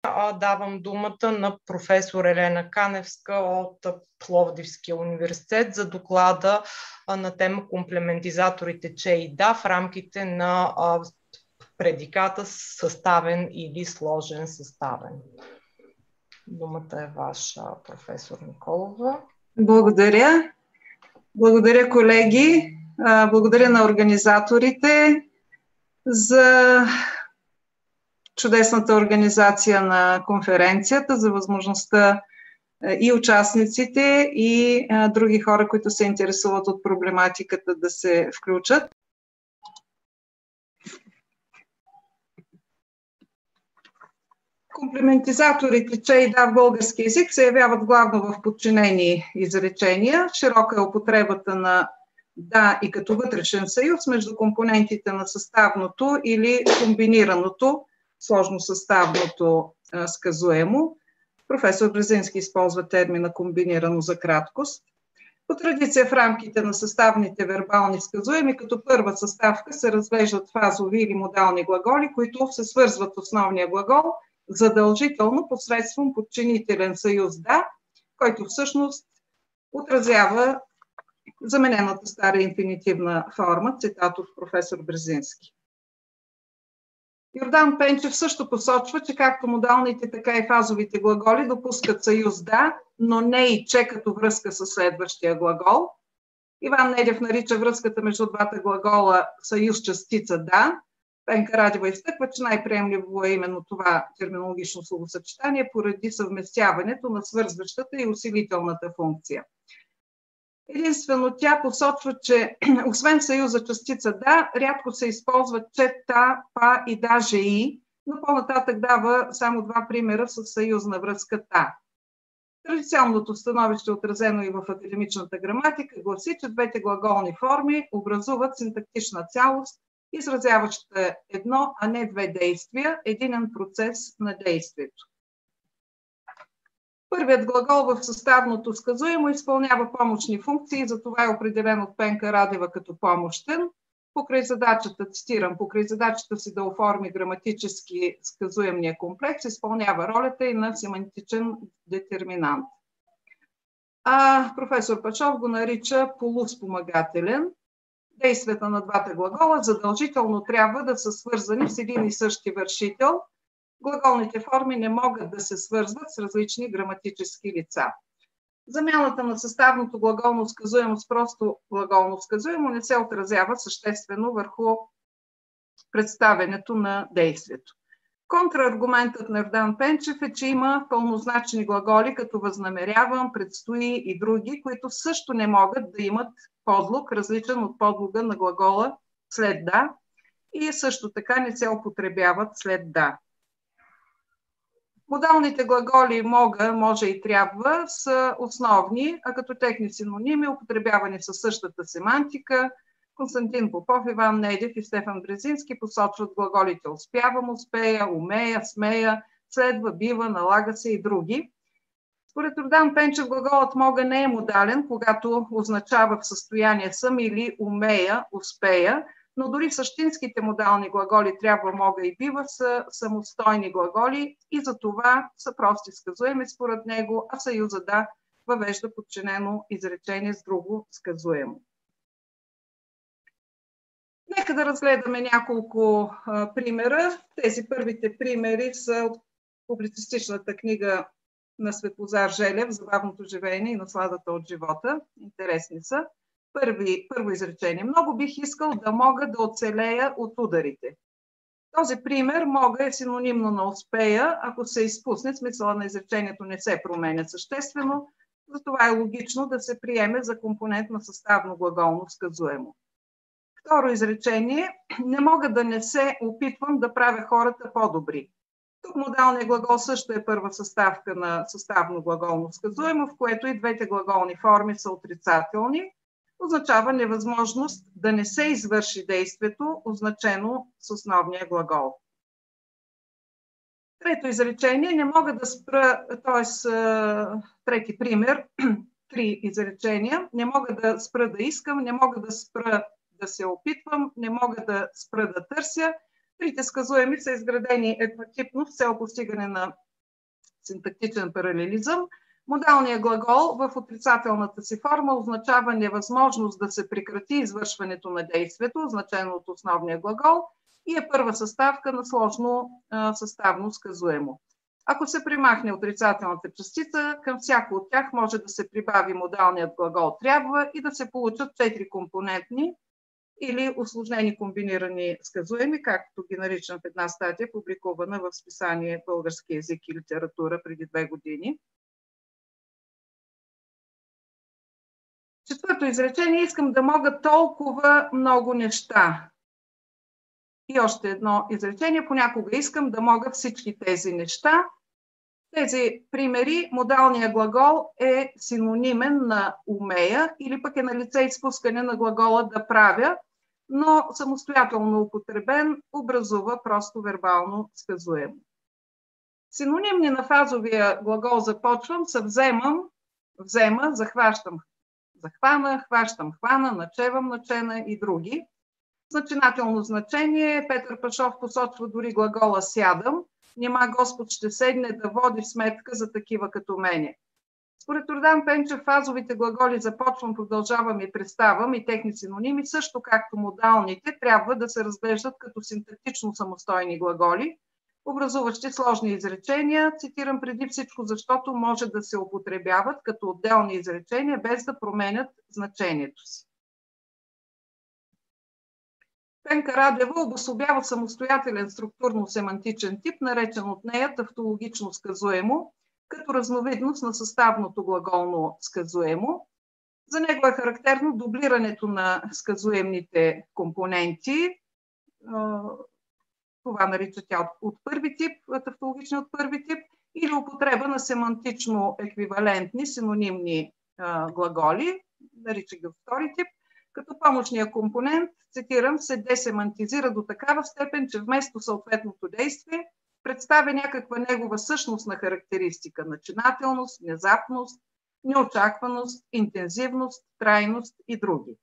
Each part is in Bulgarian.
Давам думата на професор Елена Каневска от Пловдивския университет за доклада на тема комплементизаторите че и да в рамките на предиката съставен или сложен съставен. Думата е ваша, професор Николова. Благодаря. Благодаря, колеги. Благодаря на организаторите за чудесната организация на конференцията, за възможността и участниците, и други хора, които се интересуват от проблематиката, да се включат. Комплементизаторите че и да в български език се явяват главно в подчинени изречения. Широка е употребата на да и като вътрешен съюз между компонентите на съставното или комбинираното сложно съставното сказуемо. Професор Брезински използва термина комбинирано за краткост. По традиция в рамките на съставните вербални сказуеми като първа съставка се развеждат фазови или модални глаголи, които се свързват основния глагол задължително посредством подчинителен съюз да, който всъщност отразява заменената стара инфинитивна форма, цитат от професор Брезински. Йордан Пенчев също посочва, че както модалните, така и фазовите глаголи допускат съюз да, но не и че като връзка с следващия глагол. Иван Недев нарича връзката между двата глагола съюз частица да. Пенка Радева изтъква, че най-приемливо е именно това терминологично словосъчетание поради съвместяването на свързващата и усилителната функция. Единствено тя посочва, че освен съюза частица да, рядко се използват че, та, па и даже и, но по-нататък дава само два примера с съюзна връзка та. Традиционното становище, отразено и в академичната граматика, гласи, че двете глаголни форми образуват синтактична цялост, изразяваща едно, а не две действия, единен процес на действието. Първият глагол в съставното сказуемо изпълнява помощни функции, затова е определен от Пенка Радева като помощен. Покрай задачата, цитирам, покрай задачата си да оформи граматически сказуемния комплекс, изпълнява ролята и на семантичен детерминант. А професор Пачов го нарича полуспомагателен. Действията на двата глагола задължително трябва да са свързани с един и същи вършител. Глаголните форми не могат да се свързват с различни граматически лица. Замяната на съставното глаголно сказуемо с просто глаголно сказуемо не се отразява съществено върху представянето на действието. Контраргументът на Йордан Пенчев е, че има пълнозначни глаголи, като възнамерявам, предстои и други, които също не могат да имат подлог, различен от подлога на глагола след да, и също така не се употребяват след да. Модалните глаголи мога, може и трябва са основни, а като техни синоними, употребявани със същата семантика. Константин Попов, Иван Недев и Стефан Брезински посочват глаголите успявам, успея, умея, смея, следва, бива, налага се и други. Според Йордан Пенчев глаголът мога не е модален, когато означава в състояние съм или умея, успея, но дори същинските модални глаголи трябва, мога и бива са самостойни глаголи и за това са прости сказуеми според него, а съюза да въвежда подчинено изречение с друго сказуемо. Нека да разгледаме няколко примера. Тези първите примери са от публицистичната книга на Светлозар Желев „Забавното живеене и насладата от живота“. Интересни са. Първо изречение. Много бих искал да мога да оцелея от ударите. Този пример мога е синонимно на успея, ако се изпусне, смисъла на изречението не се променя съществено, затова е логично да се приеме за компонент на съставно глаголно сказуемо. Второ изречение. Не мога да не се опитвам да правя хората по-добри. Тук модалният глагол също е първа съставка на съставно глаголно сказуемо, в което и двете глаголни форми са отрицателни. Означава невъзможност да не се извърши действието, означено с основния глагол. Трето изречение. Не мога да спра, т.е. трети пример, три изречения. Не мога да спра да искам, не мога да спра да се опитвам, не мога да спра да търся. Трите сказуеми са изградени еднотипно с цел постигане на синтактичен паралелизъм. Модалният глагол в отрицателната си форма означава невъзможност да се прекрати извършването на действието, означено от основния глагол, и е първа съставка на сложно съставно сказуемо. Ако се премахне отрицателната частица, към всяко от тях може да се прибави модалният глагол трябва и да се получат 4 компонентни или усложнени комбинирани сказуеми, както ги наричам в една статия, публикувана в списание Български език и литература преди 2 години. Четвърто изречение: искам да мога толкова много неща. И още едно изречение: понякога искам да мога всички тези неща. Тези примери, модалният глагол е синонимен на умея или пък е на лице изпускане на глагола да правя, но самостоятелно употребен образува просто вербално сказуемо. Синонимни на фазовия глагол започвам са вземам, взема, захващам, захвана, хващам, хвана, начевам, начена и други. Значително значение Петър Пашов посочва дори глагола сядам. Нима Господ ще седне да води сметка за такива като мене. Според Йордан Пенчев, фазовите глаголи започвам, продължавам и преставам и техни синоними, също както модалните, трябва да се разглеждат като синтактично самостойни глаголи, образуващи сложни изречения. Цитирам преди всичко, защото може да се употребяват като отделни изречения, без да променят значението си. Пенка Радева обособява самостоятелен структурно-семантичен тип, наречен от нея тавтологично сказуемо, като разновидност на съставното глаголно сказуемо. За него е характерно дублирането на сказуемните компоненти. Това нарича тя от първи тип, тавтологични от първи тип, или употреба на семантично еквивалентни, синонимни глаголи, нарича ги от втори тип, като помощния компонент, цитирам, се десемантизира до такава степен, че вместо съответното действие представя някаква негова същностна характеристика – начинателност, внезапност, неочакваност, интензивност, трайност и други.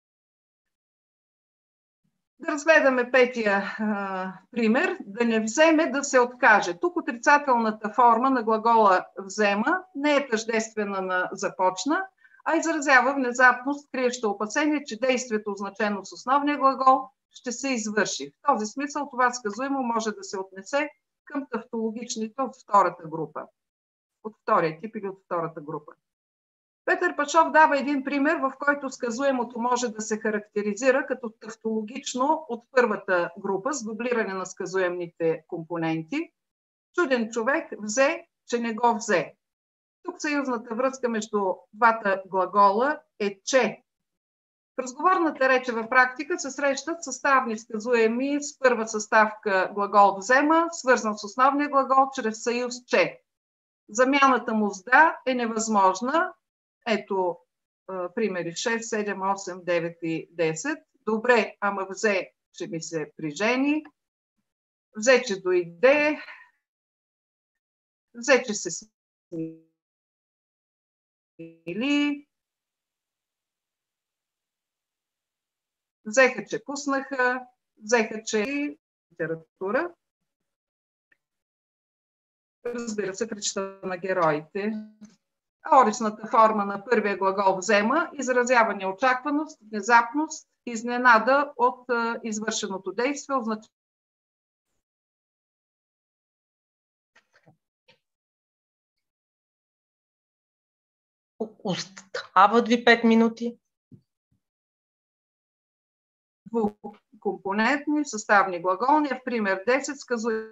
Да разгледаме петия пример. Да не вземе, да се откаже. Тук отрицателната форма на глагола взема не е тъждествена на започна, а изразява внезапност, криеща опасение, че действието, означено с основния глагол, ще се извърши. В този смисъл това сказуемо може да се отнесе към тавтологичните от втората група. От втория тип или от втората група. Петър Пашов дава един пример, в който сказуемото може да се характеризира като тавтологично от първата група с дублиране на сказуемните компоненти. Чуден човек взе, че не го взе. Тук съюзната връзка между двата глагола е че. В разговорната реч в практика се срещат съставни сказуеми с първа съставка глагол взема, свързан с основния глагол чрез съюз че. Замяната му с да е невъзможна. Ето примери 6, 7, 8, 9 и 10. Добре, ама взе, че ми се прижени. Взе, че дойде. Взе, че се смили. Взеха, че пуснаха. Взеха, че литература. Разбира се, в речта на героите. Аорисната форма на първия глагол взема изразява неочакваност, внезапност, изненада от извършеното действие. Остават ви 5 минути. Двукомпонентни съставни глаголни. В пример 10 сказуемото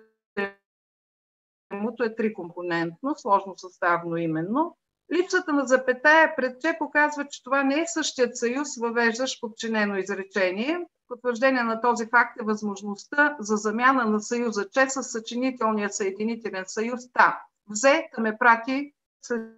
е трикомпонентно, сложно съставно именно. Липсата на запетая пред че показва, че това не е същият съюз, въвеждащ подчинено изречение. Потвърждение на този факт е възможността за замяна на съюза че с съчинителния съединителен съюз та. Взе да ме прати след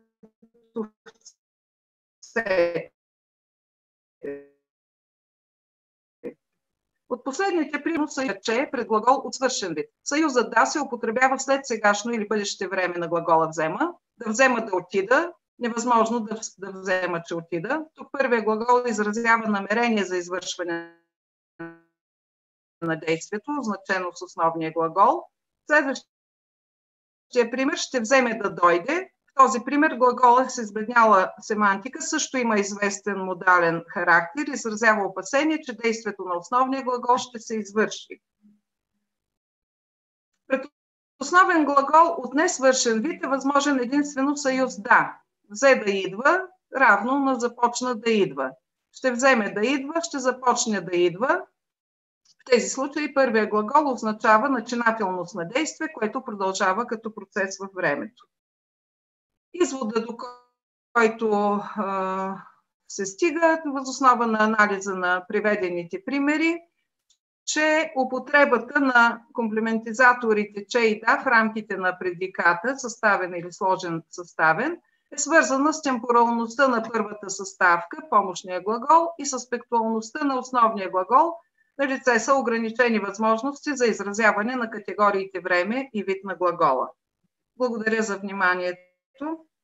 От последните примери съюз че пред глагол от свършен вид. Съюзът да се употребява след сегашно или бъдеще време на глагола взема. Да взема да отида. Невъзможно да взема, че отида. Тук първият глагол изразява намерение за извършване на действието, означено с основния глагол. Следващия следващия пример ще вземе да дойде. В този пример глаголът с избледняла семантика също има известен модален характер и изразява опасение, че действието на основния глагол ще се извърши. Пред основен глагол от несвършен вид е възможен единствено съюз да. Взе да идва равно на започна да идва. Ще вземе да идва, ще започне да идва. В тези случаи първия глагол означава начинателност на действие, което продължава като процес във времето. Извода, до който се стига въз основа на анализа на приведените примери, че употребата на комплементизаторите че и да в рамките на предиката, съставен или сложен съставен, е свързана с темпоралността на първата съставка, помощния глагол, и с пектуалността на основния глагол. Налице са ограничени възможности за изразяване на категориите време и вид на глагола. Благодаря за вниманието.